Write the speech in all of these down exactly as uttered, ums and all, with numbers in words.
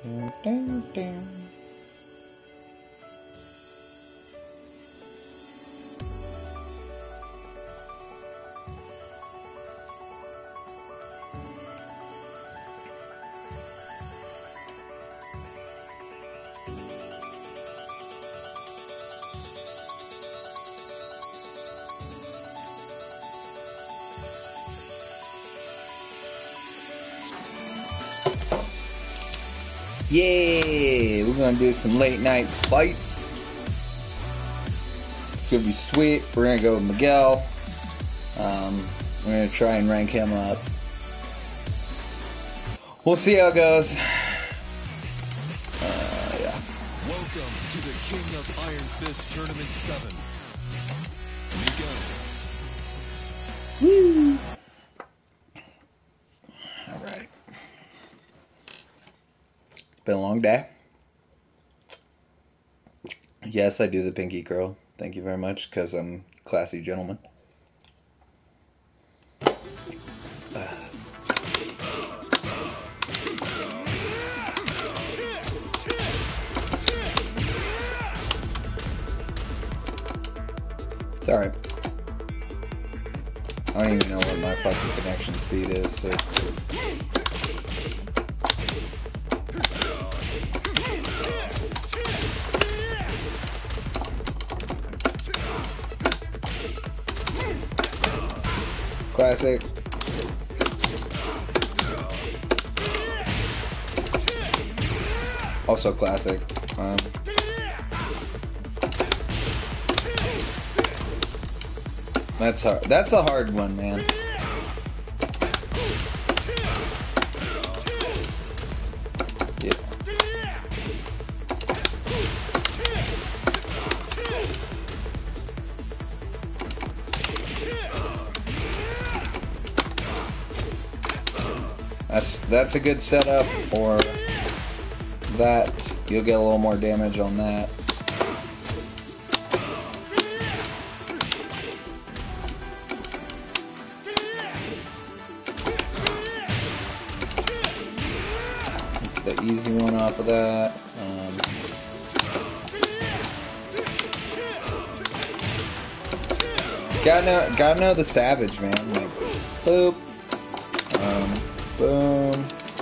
Dun, dun. Yeah, we're gonna do some late night fights. It's gonna be sweet. We're gonna go with Miguel. Um, we're gonna try and rank him up. We'll see how it goes. Uh, yeah. Welcome to the King of Iron Fist Tournament seven. Miguel. Woo! Alright. It's been a long day. Yes, I do the pinky curl. Thank you very much, because I'm a classy gentleman. Uh. It's alright. I don't even know what my fucking connection speed is, so... Classic. Also classic. Um, that's hard. That's a hard one, man. Yeah. That's that's a good setup, or that you'll get a little more damage on that. It's the easy one off of that. Um, gotta know, gotta know the Savage, man. Like, boop. Um, boom.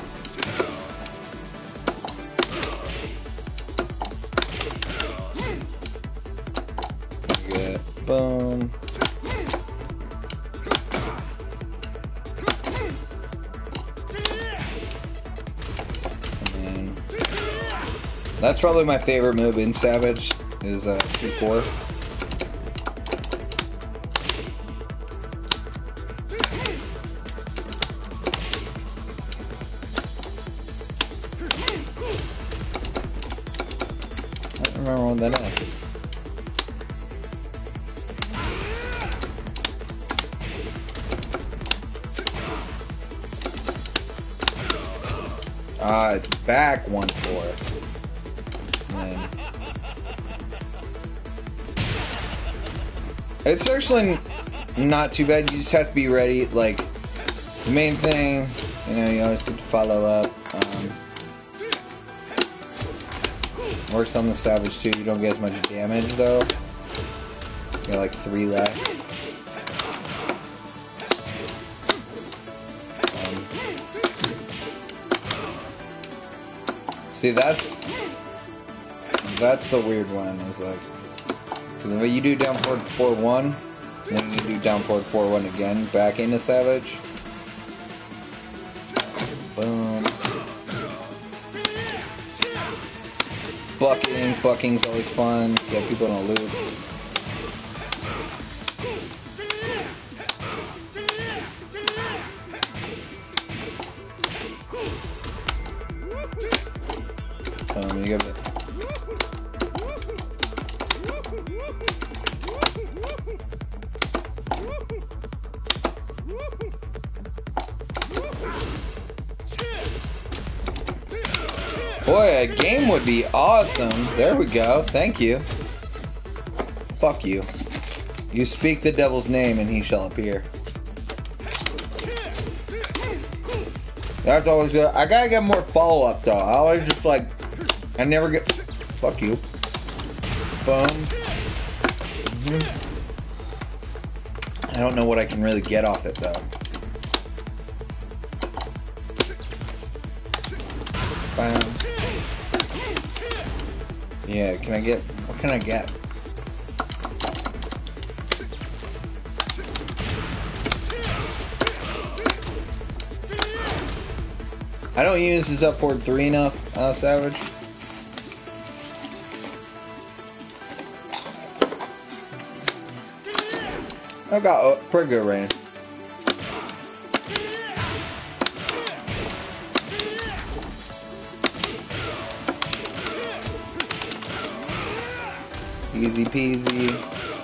Good. Boom. And then that's probably my favorite move in Savage is uh, two four. I don't remember what that is. Ah, uh, it's back one four. And it's actually not too bad. You just have to be ready. Like, the main thing, you know, you always get to follow up. Um, works on the Savage too. You don't get as much damage though. You got like three less. Um, see, that's that's the weird one. Is like, because if you do down forward four one, then you do down forward four one again, back into Savage. Boom. Bucking, bucking's always fun. Get people in a loop. Um, you give it. Boy, a game would be awesome. There we go. Thank you. Fuck you. You speak the devil's name and he shall appear. That's always good. I gotta get more follow up though. I always just like, I never get. Fuck you. Boom. Mm-hmm. I don't know what I can really get off it though. Bam. Yeah, can I get, what can I get? I don't use this up forward three enough, uh, Savage. I got oh, pretty good range. Easy peasy.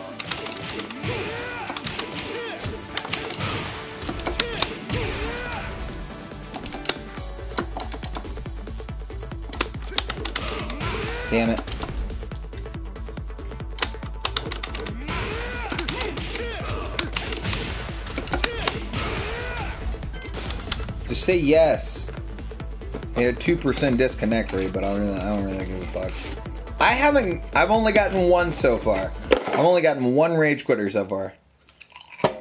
Damn it. Just say yes. Yeah, two percent disconnect rate, but I don't really, I don't really give a fuck. I haven't, I've only gotten one so far. I've only gotten one rage quitter so far. Get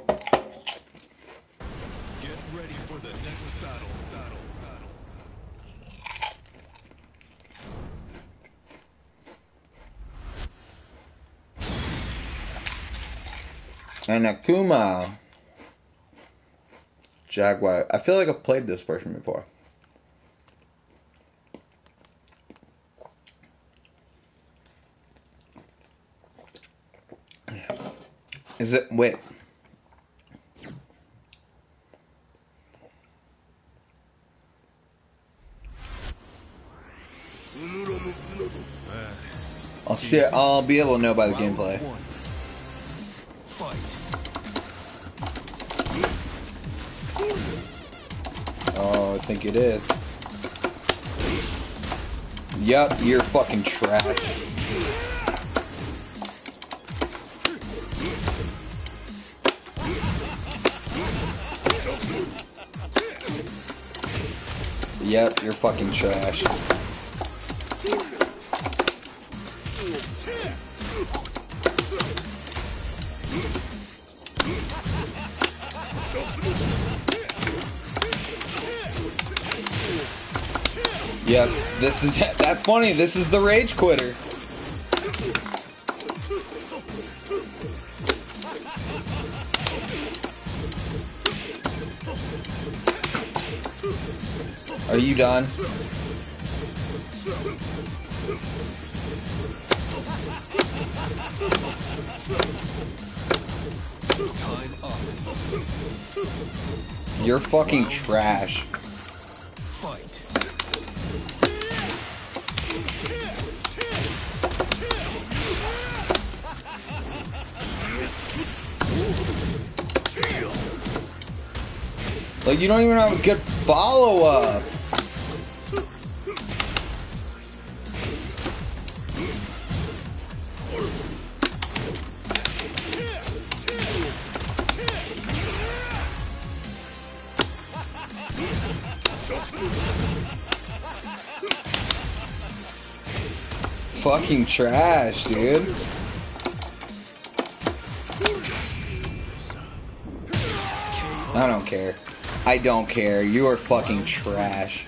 ready for the next battle. Battle. Battle. And Akuma. Jaguar. I feel like I've played this person before. Is it? Wait. I'll see. I'll be able to know by the gameplay. Fight. Oh, I think it is. Yup, you're fucking trash. Yep, you're fucking trash. Yep, this is, that's funny, this is the rage quitter. Are you done? Time up. You're fucking trash. Fight. Like, you don't even have a good follow-up. Fucking trash, dude. I don't care. I don't care. You are fucking trash.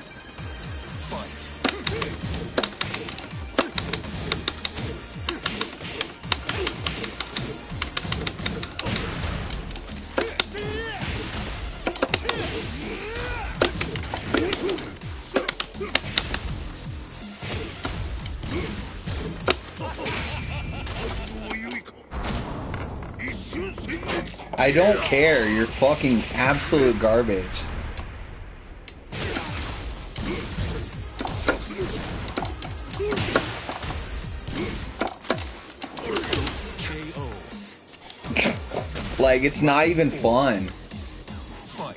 I don't care. You're fucking absolute garbage. K O. Like, it's not even fun. Fight.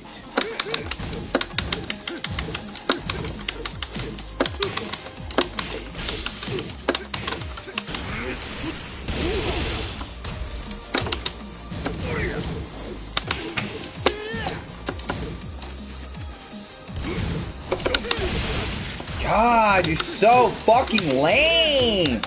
God, you're so fucking lame.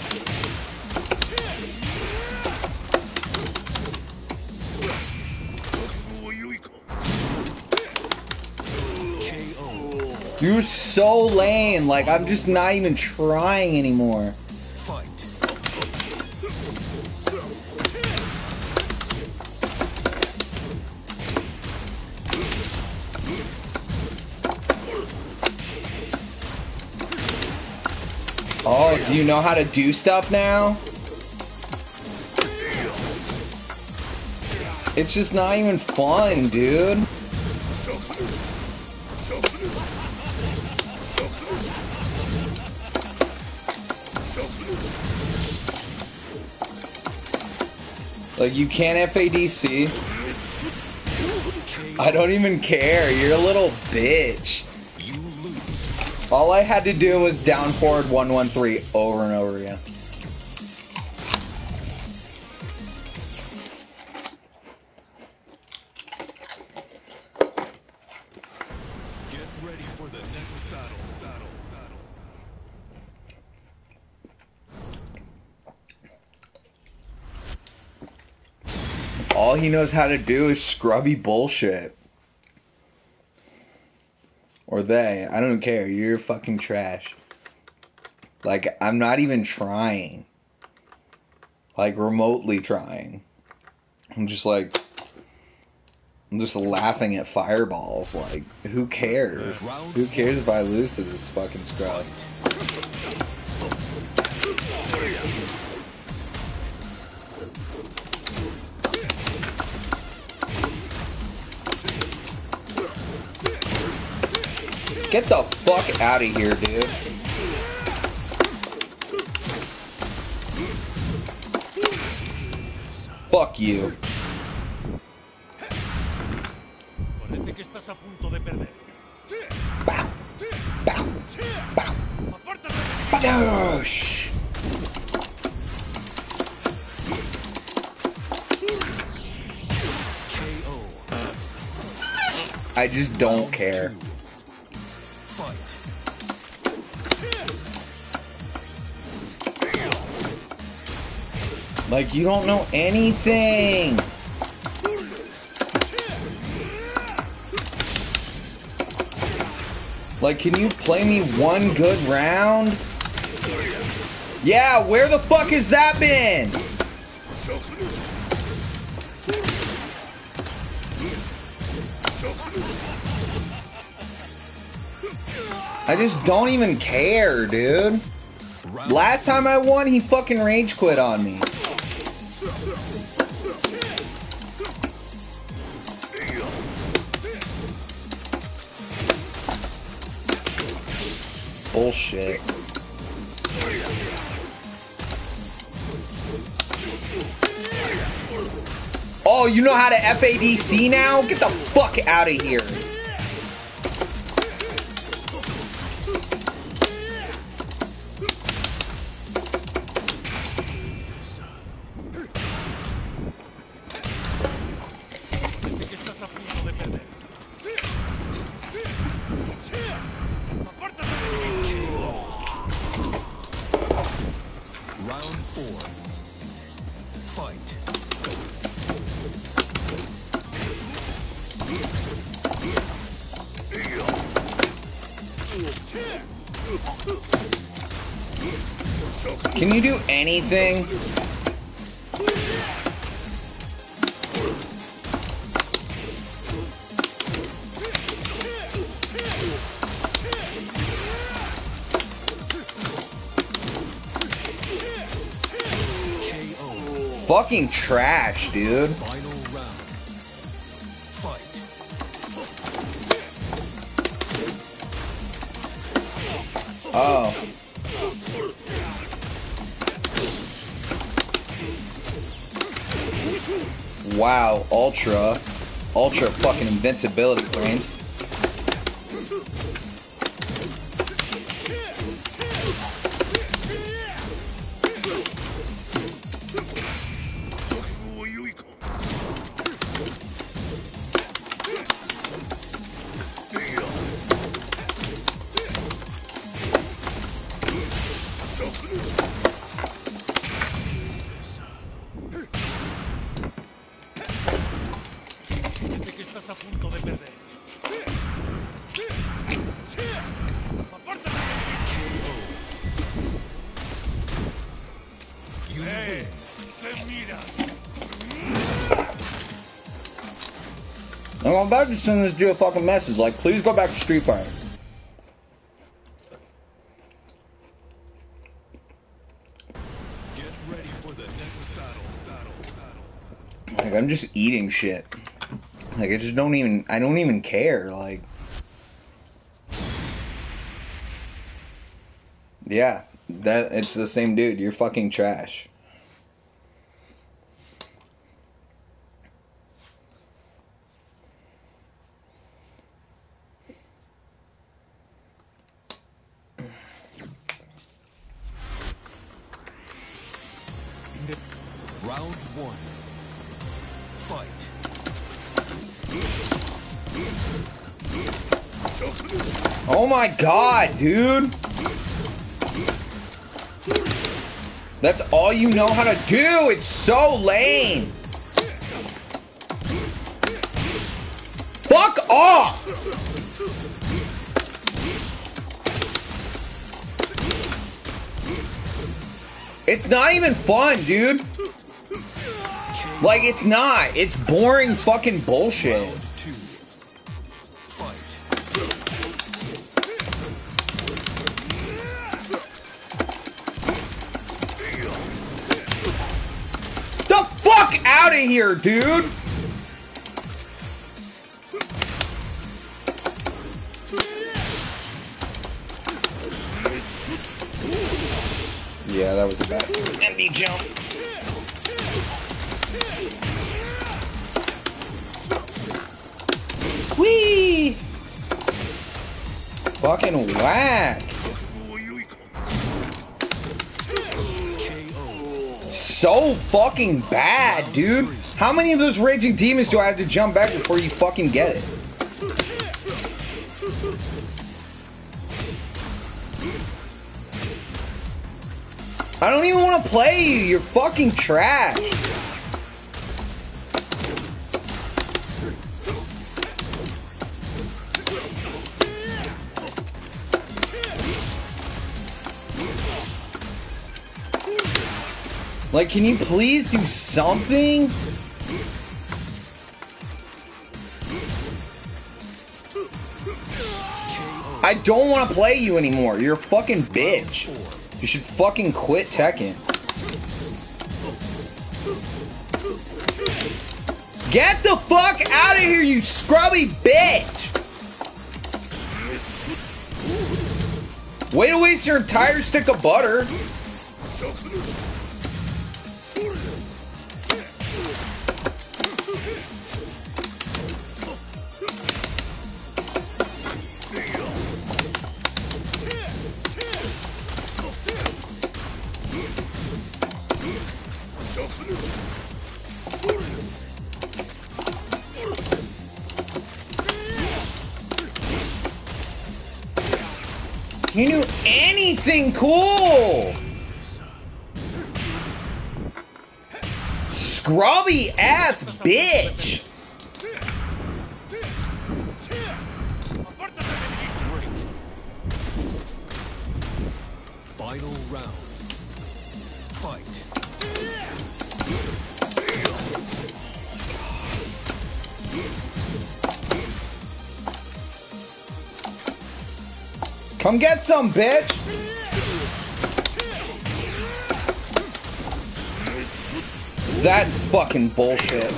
You're so lame. Like, I'm just not even trying anymore. Fight. Oh, do you know how to do stuff now? It's just not even fun, dude. Like, you can't F A D C. I don't even care. You're a little bitch. All I had to do was down forward one one three over and over again. Get ready for the next battle. Battle. Battle. All he knows how to do is scrubby bullshit. Or they. I don't care. You're fucking trash. Like, I'm not even trying. Like, remotely trying. I'm just like... I'm just laughing at fireballs. Like, who cares? Who cares if I lose to this fucking scrub? Get the fuck out of here, dude. Fuck you. Parece que estás a punto de perder. Bow. Bow. Bow. Badoosh. K O. I just don't care. Fight. Like, you don't know anything. Like, can you play me one good round? Yeah, where the fuck has that been? I just don't even care, dude. Last time I won, he fucking rage quit on me. Bullshit. Oh, you know how to F A D C now? Get the fuck out of here. Round four. Fight. Can you do anything? Fucking trash, dude. Final round. Fight. Oh. Wow, ultra. Ultra fucking invincibility claims. Hey, te mira. I'm about to send this dude a fucking message, like, please go back to Street Fighter. Get ready for the next battle. Battle. Battle. Like, I'm just eating shit. Like, I just don't even, I don't even care, like. Yeah, that, it's the same dude, you're fucking trash. Round one. Fight. Oh my god, dude! That's all you know how to do! It's so lame! Fuck off! It's not even fun, dude! Like, it's not. It's boring fucking bullshit. Round two. Fight. The fuck out of here, dude! Yeah, that was a bad empty jump. Whee! Fucking whack. So fucking bad, dude. How many of those raging demons do I have to jump back before you fucking get it? I don't even want to play you. You're fucking trash. Like, can you please do something? I don't want to play you anymore. You're a fucking bitch. You should fucking quit Tekken. Get the fuck out of here, you scrubby bitch! Way to waste your entire stick of butter. You knew anything cool! Scrubby ass bitch! Great. Final round. Fight. Come get some, bitch! That's fucking bullshit.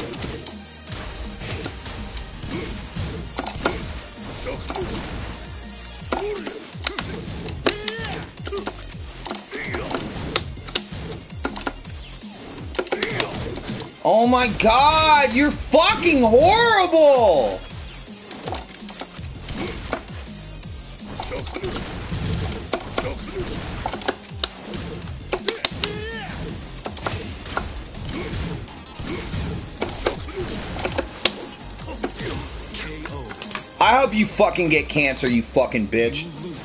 Oh my god, you're fucking horrible! I hope you fucking get cancer, you fucking bitch.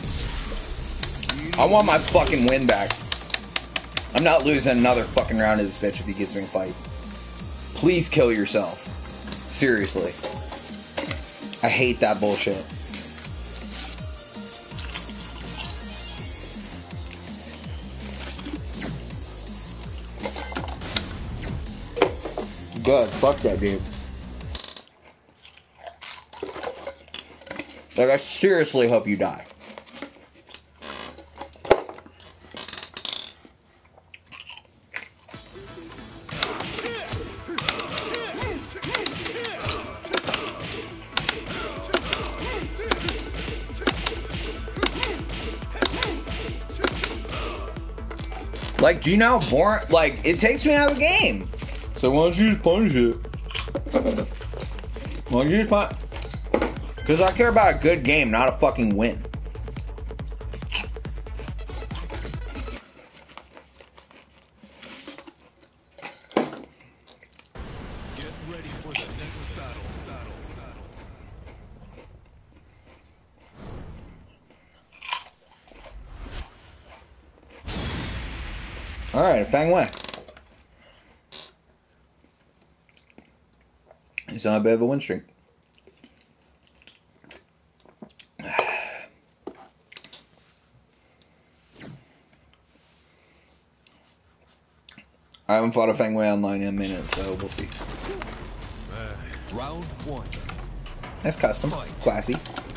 I want my fucking win back. I'm not losing another fucking round of this bitch if he gives me a fight. Please kill yourself. Seriously. I hate that bullshit. Good, fuck that dude. Like, I seriously hope you die. Like, do you know how boring? Like, it takes me out of the game. So why don't you just punish it? Why don't you just punish? Because I care about a good game, not a fucking win. Get ready for the next battle. Battle. Battle. Alright, Fang Wei. He's on a bit of a win streak. I haven't fought a Fang Wei online in a minute, so we'll see. Uh, round one. Nice custom. Fight. Classy.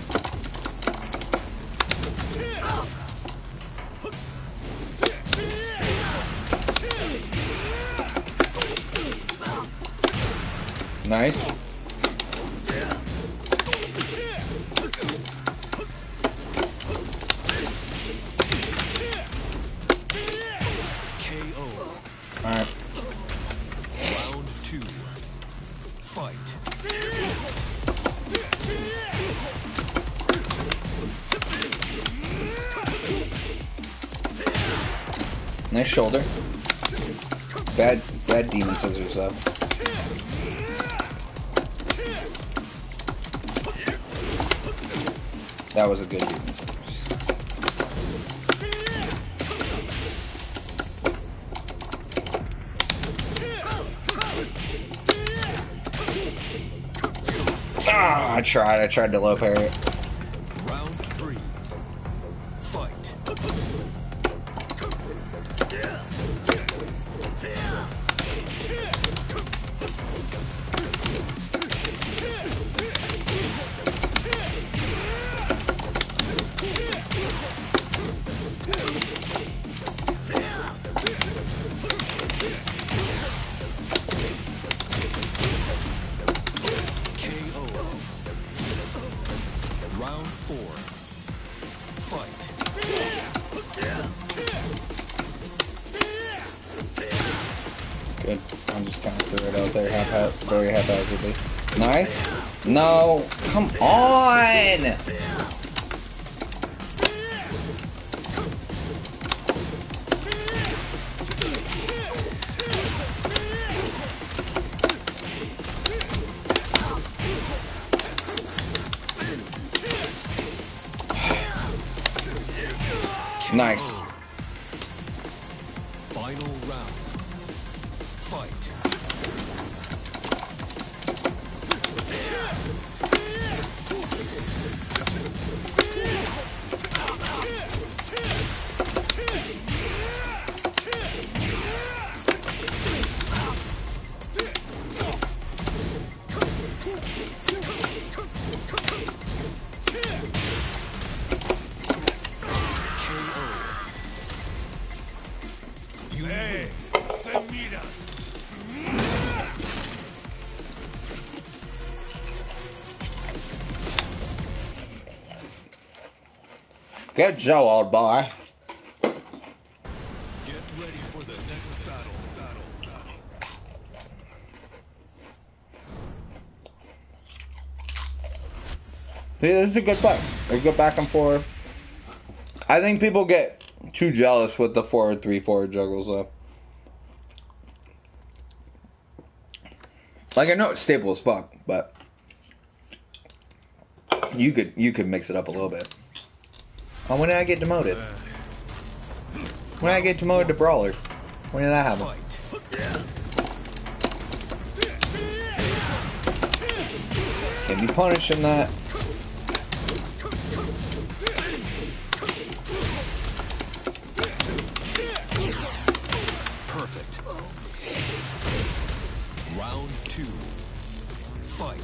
Nice. K O. Alright. Round two. Fight. Nice shoulder. Bad, bad demon scissors though. That was a good demon scissors. Ah, I tried. I tried to low parry it. Round three. Fight. K O. Round four. Fight. Good. I'm just kind of threw it out there half, very haphazardly. Nice. No. Come on. Nice. Final round. Fight. You win. Good job, old boy. Get ready for the next battle. Battle. Battle. See, this is a good fight. A good back and forth. I think people get too jealous with the four three four juggles though. Like I know it's stable as fuck, but you could you could mix it up a little bit. Oh, when did I get demoted? When did I get demoted to brawler? When did that happen? Fight. Can't be punishing that. Perfect. Round two. Fight.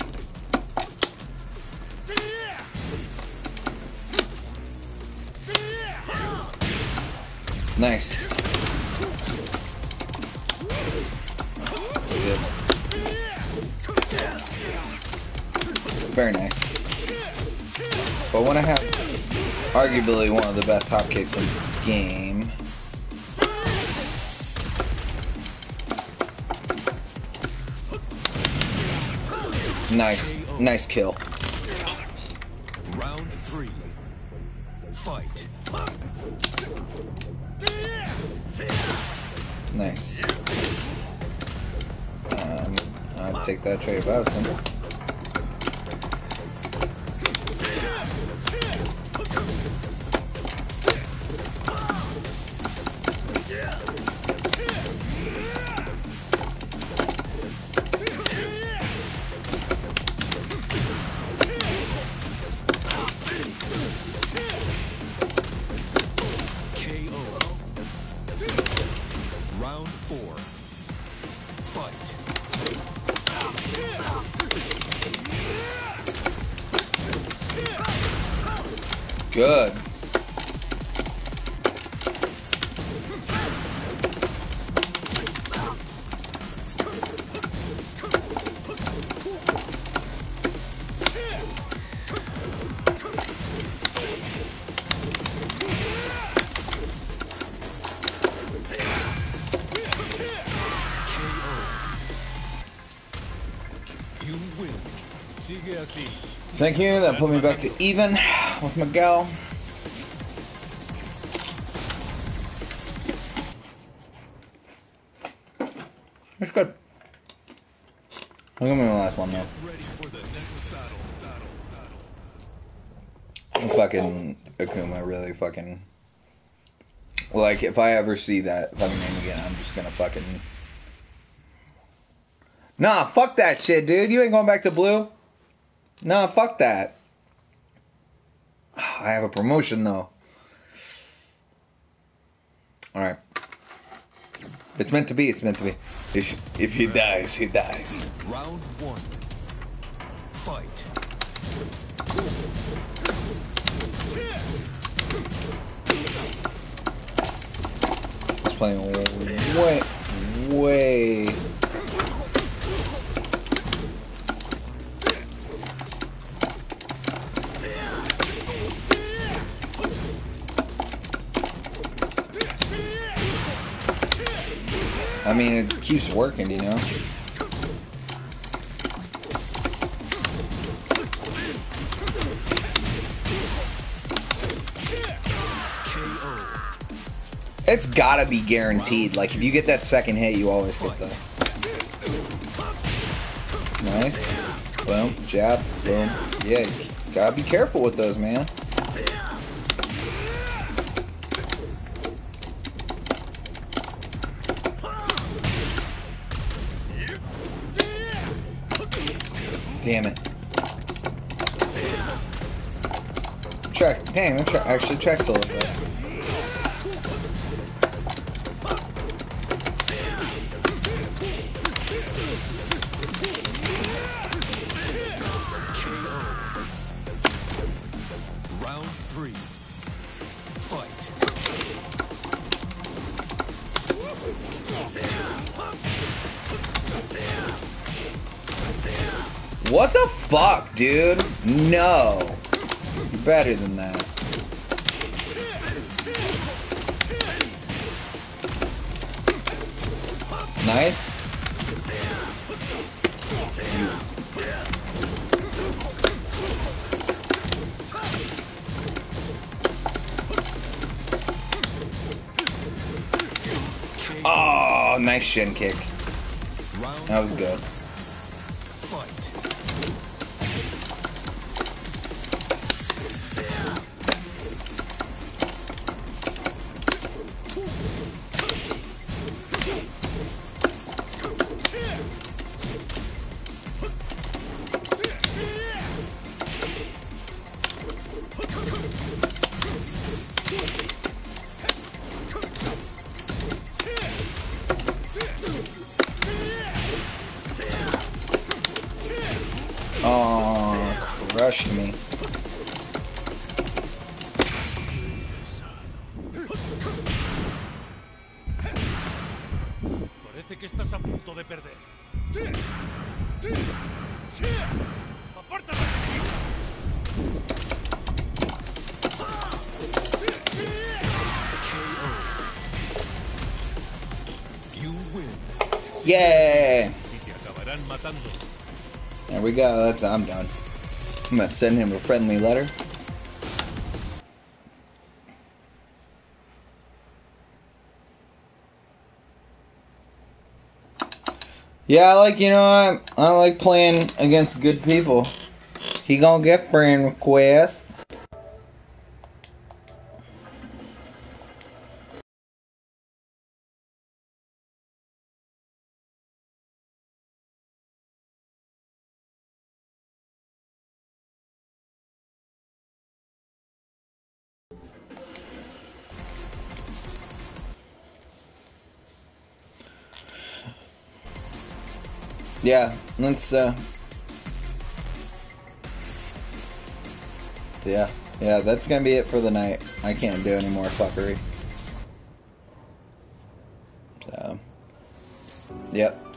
Nice. Good. Very nice. But when I have arguably one of the best hop kicks in the game. Nice. Nice kill. Round three. Fight. Nice. Um, I'll take that trade of Bowson. K O. Round four. Fight. Good. You win. Sigue así. Thank you. That put me back to even with Miguel. That's good. Look at me the last one though. Ready for the next battle. Battle. Battle. Fucking Akuma really fucking. Like, if I ever see that fucking name again, I'm just gonna fucking. Nah, fuck that shit, dude. You ain't going back to blue. Nah, fuck that. I have a promotion though. Alright. It's meant to be, it's meant to be. If, if he dies, he dies. Round one. Fight. He's playing way, way. I mean, it keeps working, you know? It's gotta be guaranteed. Like, if you get that second hit, you always get the... Nice. Boom. Jab. Boom. Yeah, you gotta be careful with those, man. Damn it. Track. Dang, that tra actually tracks a little bit. Round three. Fight. What the fuck, dude? No. You're better than that. Nice. Oh, nice shin kick. That was good. crushed me. Parece que estás a punto de perder. ¡Aparta la enemiga! You win. Yeah! Y te acabarán matando. There we go, that's I'm done. I'm gonna send him a friendly letter. Yeah, I like, you know, I, I like playing against good people. He gonna get friend request. Yeah, let's, uh... Yeah, yeah, that's gonna be it for the night. I can't do any more fuckery. So... Yep.